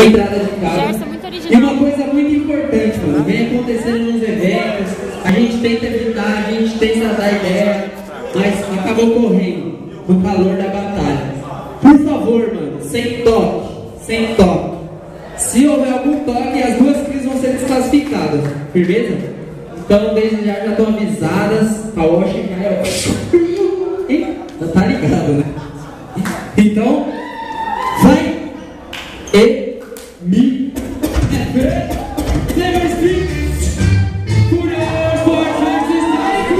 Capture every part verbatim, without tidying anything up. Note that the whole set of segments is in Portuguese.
entrada de casa. E uma coisa muito importante, mano, vem acontecendo nos eventos, a gente tenta evitar, a gente tenta dar ideia, mas acabou correndo no calor da batalha. Por favor, mano, sem toque, sem toque. Se houver algum toque, as duas crises vão ser desclassificadas, firmeza? Então, desde já já estão avisadas, a Oshi já é... Já tá ligado, né? Então, vai e me never speak for your fortunes is like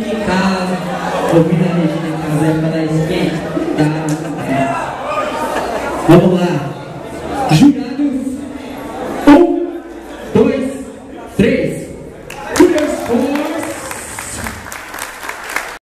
fica em casa, ouvindo a Regina em casa, é para dar esquentar. É. Vamos lá. Jurados. Um, dois, três.